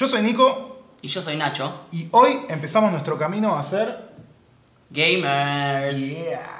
Yo soy Nico. Y yo soy Nacho. Y hoy empezamos nuestro camino a ser... Gamers. Yeah.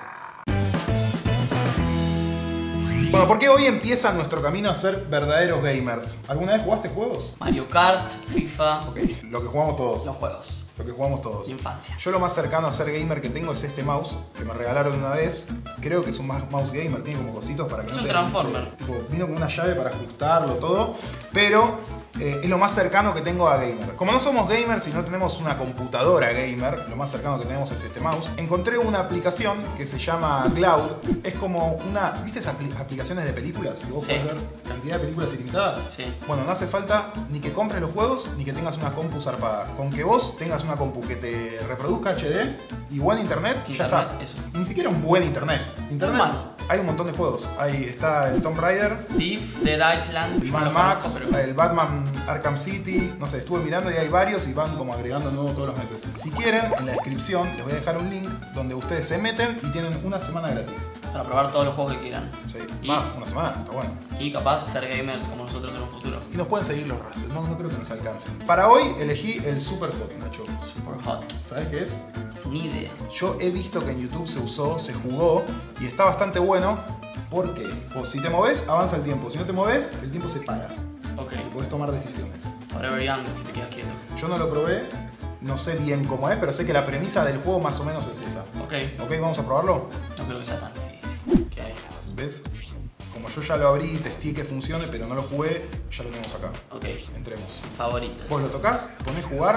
Bueno, ¿por qué hoy empieza nuestro camino a ser verdaderos gamers? ¿Alguna vez jugaste juegos? Mario Kart, FIFA. Ok, lo que jugamos todos. Los juegos. Lo que jugamos todos. De infancia. Yo lo más cercano a ser gamer que tengo es este mouse que me regalaron una vez. Creo que es un mouse gamer, tiene como cositos para que es no un te transformer. deslice. Tipo, vino con una llave para ajustarlo todo, pero es lo más cercano que tengo a gamer. Como no somos gamers y no tenemos una computadora gamer, lo más cercano que tenemos es este mouse. Encontré una aplicación que se llama Cloud. Es como una... ¿Viste esas aplicaciones de películas? Que vos podés ver cantidad de películas ilimitadas. Sí. Bueno, no hace falta ni que compres los juegos ni que tengas una compu zarpada. Con que vos tengas una compu que te reproduzca HD y buen internet, ya está. Eso. Ni siquiera un buen internet. Internet, Normal. hay un montón de juegos. Ahí está el Tomb Raider, Thief, Dead Island, el Mad Max, el Batman Arkham City. No sé, estuve mirando y hay varios y van como agregando nuevos todos los meses. Si quieren, en la descripción les voy a dejar un link donde ustedes se meten y tienen una semana gratis. Para probar todos los juegos que quieran. Sí, Y- una semana, está bueno. Y capaz ser gamers como nosotros en un futuro. Y nos pueden seguir los rastros. No, no creo que nos alcancen. Para hoy elegí el Super Hot, Nacho. Super hot. ¿Sabes qué es? Ni idea. Yo he visto que en YouTube se usó, se jugó y está bastante bueno porque vos si te moves avanza el tiempo, si no te moves el tiempo se para Ok. y podés tomar decisiones. Forever Young si te quedas quieto. Yo no lo probé, no sé bien cómo es, pero sé que la premisa del juego más o menos es esa. Ok. Ok, vamos a probarlo. No creo que sea tan difícil. ¿Qué hay? ¿Ves? Como yo ya lo abrí y testé que funcione, pero no lo jugué, ya lo tenemos acá. Ok. Entremos. Favoritos. Vos lo tocas, ponés jugar.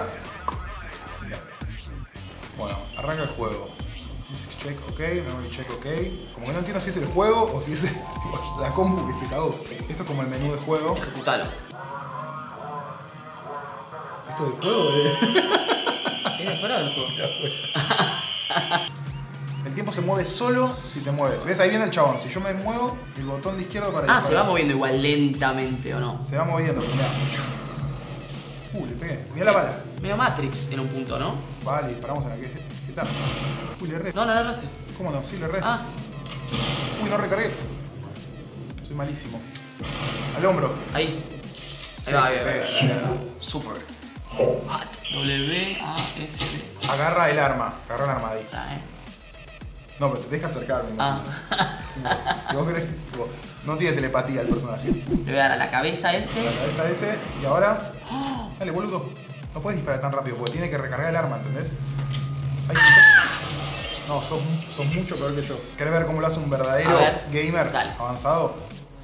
Bueno, arranca el juego. Dice check, ok, memory check, ok. Como que no entiendo si es el juego o si es tipo, la compu que se cagó. Esto es como el menú de juego. Ejecutalo. Esto del juego, ¿Es de fuera del juego? El tiempo se mueve solo si te mueves. ¿Ves? Ahí viene el chabón. Si yo me muevo, el botón de izquierdo para Ah, disparar. se va moviendo igual lentamente, ¿o no? Se va moviendo, mirá. Le pegué. Mirá la bala. Medio Matrix en un punto, ¿no? Vale, disparamos en la que... ¿Qué tal? Le erré. No, no, no, no. ¿Cómo no? Sí, le erré. Ah, No recargué. Soy malísimo. Al hombro. ahí. Sí, Ahí va, ahí va, pega, ahí va. pega. Super. Hot. W-A-S-D. Agarra el arma. Agarra el arma de ahí. Trae. No, pero te deja acercarme. Ah. Si vos querés, tipo, no tiene telepatía el personaje. Le voy a dar a la cabeza La ese. cabeza ese y ahora. Dale, boludo. No puedes disparar tan rápido porque tiene que recargar el arma, ¿entendés? Ahí. No, sos mucho peor que yo. ¿Querés ver cómo lo hace un verdadero A ver. gamer Dale. avanzado?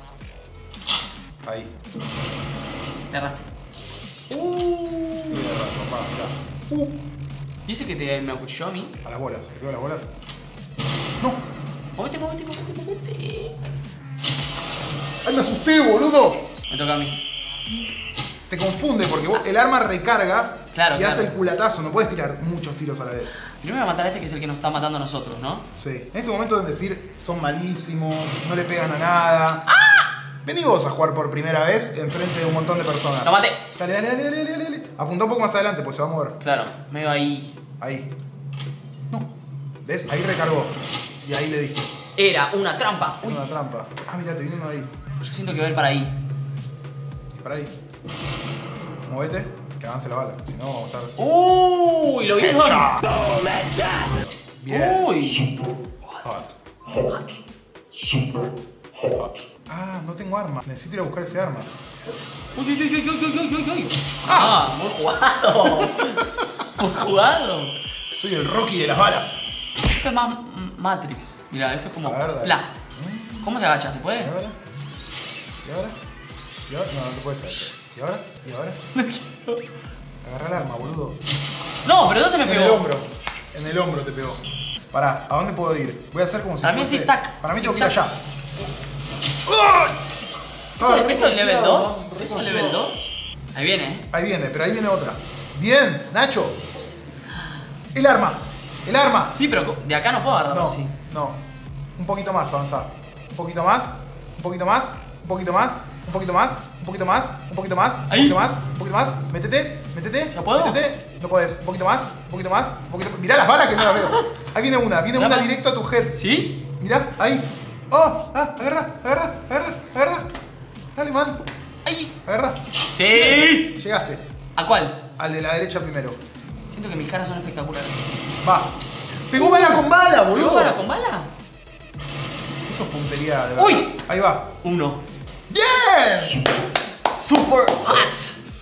Ahí. Te erraste. Mira, papá, mirá. Dice que te me acuchilló a mí. A las bolas, ¿le pego a las bolas? ¡No! Movete, movete, movete, movete. ¡Ay, me asusté, boludo! Me toca a mí. Te confunde porque vos, el arma recarga Claro, y hace claro. el culatazo. No puedes tirar muchos tiros a la vez. Primero voy a matar a este que es el que nos está matando a nosotros, ¿no? Sí. En este momento deben decir, son malísimos, no le pegan a nada. Vení vos a jugar por primera vez enfrente de un montón de personas. ¡Lo maté! Dale, dale, dale, dale, dale, dale. Apunta un poco más adelante, pues se va a mover. Claro, medio ahí. Ahí. No. ¿Ves? Ahí recargó. Y ahí le diste. Era una trampa. Uy, Una trampa. Ah, mira, te viene uno ahí. yo siento que va a ir para ahí. Dispara ahí. Movete, que avance la bala. Si no, vamos a estar. Uy, lo vi. Headshot. Bien. Uy. Hot. Hot. Ah, no tengo arma. Necesito ir a buscar ese arma. Uy, uy, uy, uy, uy, uy, uy, uy. Ah, muy jugado. Muy jugado. Soy el Rocky de las balas. Esto es más Matrix. Mira, esto es como A ver, dale. Pla. ¿Cómo se agacha? ¿Se ¿Y puede? ahora? ¿Y ahora? ¿Y ahora? No, no se puede saber. ¿Y ahora? ¿Y ahora? Agarra el arma, boludo. No, pero ¿dónde me En el pegó? hombro. En el hombro te pegó. Pará, ¿a dónde puedo ir? Voy a hacer como si Para mí es fuese... zig-zag. Para mí tengo que ir Zig-zag. allá. ¡Ay! Ah, ¿Esto es level confiado, 2? ¿no? ¿Esto es level 2? Ahí viene, ¿eh? Ahí viene, pero ahí viene otra. Bien, Nacho. El arma. El arma. Sí, pero de acá no puedo agarrarlo, No, sí. no. Un poquito más, avanzá. Un poquito más. Un poquito más. Un poquito más. Un poquito más. Un poquito más. Un poquito más. Un Ahí. poquito más. Un poquito más. Métete. Métete. ¿Ya puedo? Métete. No podés. Un poquito más. Un poquito más. Un poquito. Mirá las balas que no las veo. Ahí viene una. Viene una Mirá. directo a tu head. ¿Sí? Mirá, ahí. Oh, agarra, agarra, agarra, agarra. Dale, man. ¡Ay! Agarra. ¡Sí! Llegaste. ¿A cuál? Al de la derecha primero. Siento que mis caras son espectaculares. Va. Pegó bala con bala, boludo. ¿Pegó bala con bala? Eso es puntería de verdad. ¡Uy! Ahí va. 1. ¡Bien! Super hot.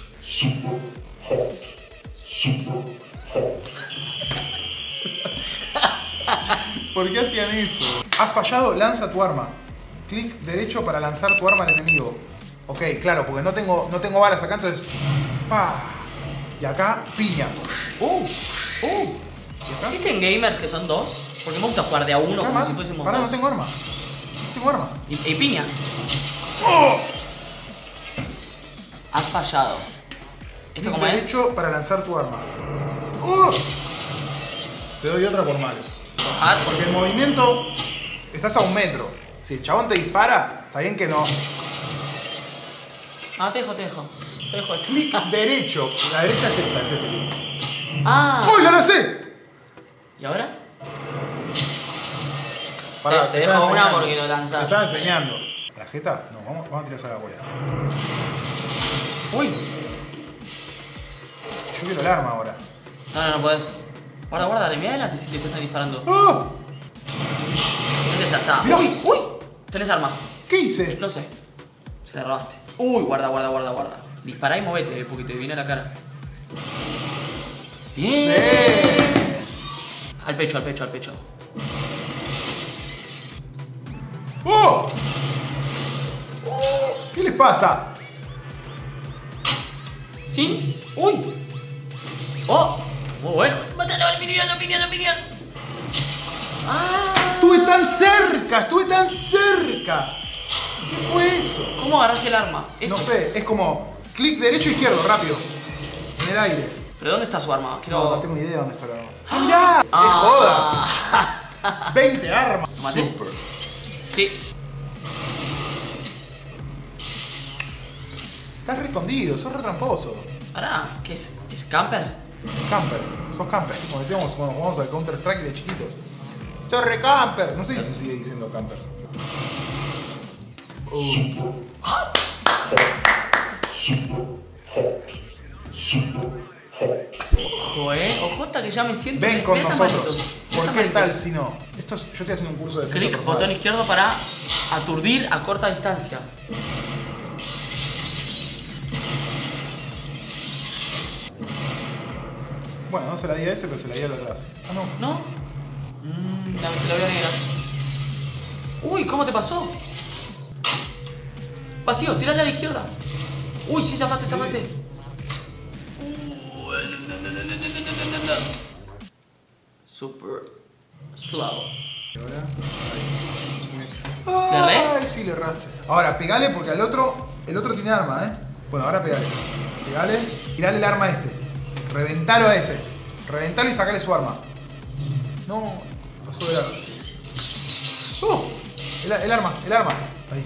¿Por qué hacían eso? Has fallado, lanza tu arma. Clic derecho para lanzar tu arma al enemigo. Ok, claro, porque no tengo balas acá, entonces. ¡Pah! Y acá, piña. ¿Y acá? ¿Existen gamers que son 2? Porque me gusta jugar de a 1 como si fuésemos Pará, 2. no tengo arma. No tengo arma. Y piña. ¡Oh! Has fallado. ¿Esto cómo es? Derecho para lanzar tu arma. ¡Oh! Te doy otra por malo. Porque el movimiento. Estás a 1 metro. Si el chabón te dispara, está bien que no. Ah, te dejo esto. Clic derecho. La derecha es esta, es este clic. Ah. ¡Uy, lo lancé! ¿Y ahora? Pará, te estaba dejo una enseñando. porque lo lanzaste. Te estaba enseñando. ¿La jeta? No, vamos a tirarse a la bola. Uy. Yo quiero el arma ahora. No podés. Guarda, dale, mira adelante si te están disparando. ¡Oh! Creo que ya está. Mirá. Uy. ¿Tenés arma? ¿Qué hice? No sé. Se la robaste. Uy, guarda. Dispará y movete, porque te viene a la cara. Sí. Al pecho. ¡Oh! ¿Qué les pasa? ¿Sí? ¡Uy! ¡Oh! Muy bueno. ¡Mátalo al opinión! ¡Ah! Estuve tan cerca. ¿Qué fue eso? ¿Cómo agarraste el arma? Eso. No sé, es como clic derecho izquierdo, rápido. En el aire. ¿Pero dónde está su arma? No tengo idea dónde está la arma. ¡Ah, mirá! ¡Qué joda! 20 armas. ¿Lo maté? Super. Sí. Estás re escondido, sos re tramposo. Pará, ¿qué es? ¿Es camper? Camper, sos camper. Como decíamos cuando jugamos al Counter Strike de chiquitos. Sos re camper. No sé si se sigue diciendo camper. Ojo, ojota que ya me siento. Ven con Mira nosotros. tamaritos. ¿Por Mira qué tal tamaritos. si no? Yo estoy haciendo un curso de defensa Clic, personal. botón izquierdo para aturdir a corta distancia. Bueno, no se la di a ese, pero se la di al de atrás. Ah, no. ¿No? Te la voy a negar. Uy, ¿cómo te pasó? Vacío, tirale a la izquierda. Uy, sí, zafaste. Super slow. Y ahora. ¿Le erré? Ay, sí, le erraste. Ahora, pegale porque el otro tiene arma, ¿eh? Bueno, ahora pegale. Pegale, tirale el arma a este. Reventalo a ese. Reventalo y sacale su arma. No, pasó de arma. ¡Oh! El arma. Ahí.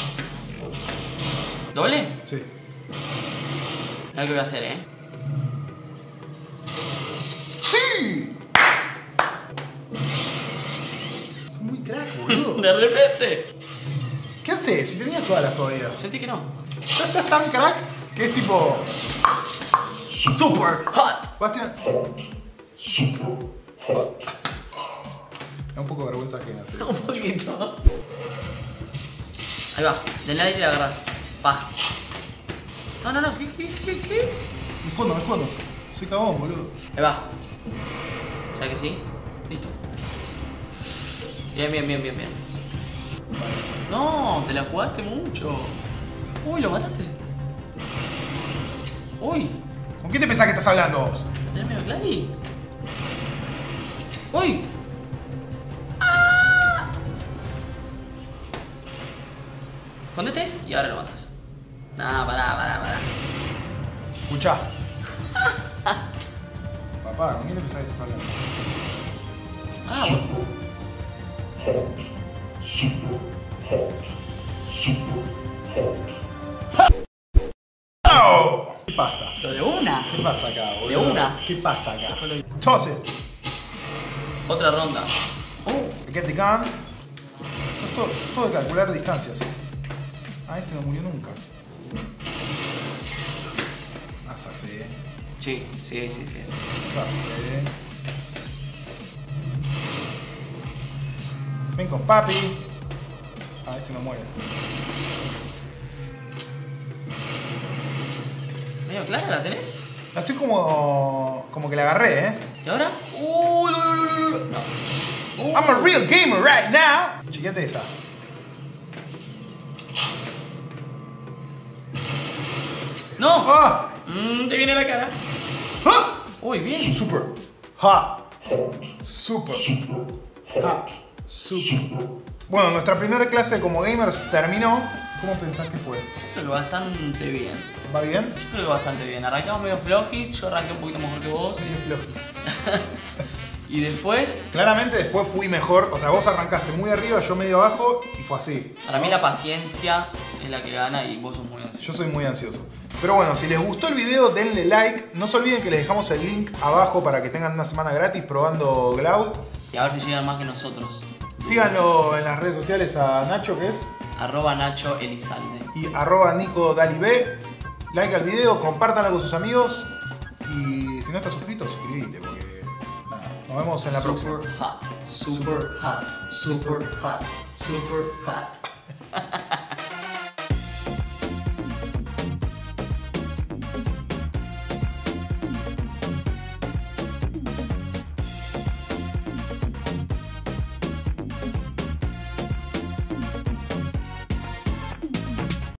¿Doble? Sí. Mira lo que voy a hacer, ¡Sí! Son muy crack, boludo. De repente. ¿Qué haces? Si tenías balas todavía. Sentí que no. Ya estás tan crack que es tipo. Super hot. Vas a tirar. Da un poco de vergüenza ajena. ¿Sí? Un poquito. Ahí va. Del aire y la agarrás. Va. No. ¿Qué? Me escondo. Soy cagón, boludo. Ahí va. ¿Sabes que sí? Listo. Bien. No, te la jugaste mucho. Uy, lo mataste. Uy. ¿Con quién te pensás que estás hablando vos? ¿Tenés Clary? ¡Uy! Escondete y ahora lo matas. Nah, pará. Escuchá. Papá, ¿con quién te pensás que estás hablando? Ah, bueno. ¡Oh! ¿Qué pasa? Lo de una. ¿Qué pasa acá, boludo? De una. ¿Qué pasa acá? Entonces, Otra ronda. get the gun. Esto es todo de calcular distancias. Ah, este no murió nunca. Ah, zafé. desastre, Sí. Desastre. Ven con papi. Ah, este no muere. ¿Medio clara la tenés? La estoy como que la agarré, ¿Y ahora? No. I'm a real gamer right now. Chequeate esa. ¡No! ¡Ah! Te viene la cara. ¡Ah! Uy, bien. Super. Ha. Super. Ha. Super. Bueno, nuestra primera clase como gamers terminó. ¿Cómo pensás que fue? Creo que bastante bien. ¿Va bien? Yo creo que bastante bien. Arrancamos medio flojis, yo arranqué un poquito mejor que vos. Medio flojis. Y después, Claramente después fui mejor. O sea, vos arrancaste muy arriba, yo medio abajo y fue así. para mí la paciencia es la que gana y vos sos muy ansioso. Yo soy muy ansioso. Pero bueno, si les gustó el video, denle like. No se olviden que les dejamos el link abajo para que tengan una semana gratis probando Cloud. Y a ver si llegan más que nosotros. Síganlo en las redes sociales a Nacho, que es, @Nacho Elizalde. y @NicoDaliB. Like al video, compártanlo con sus amigos. Y si no estás suscrito, suscríbete, porque nada, nos vemos en la próxima. Super hot. Super hot. Super hot. Super hot.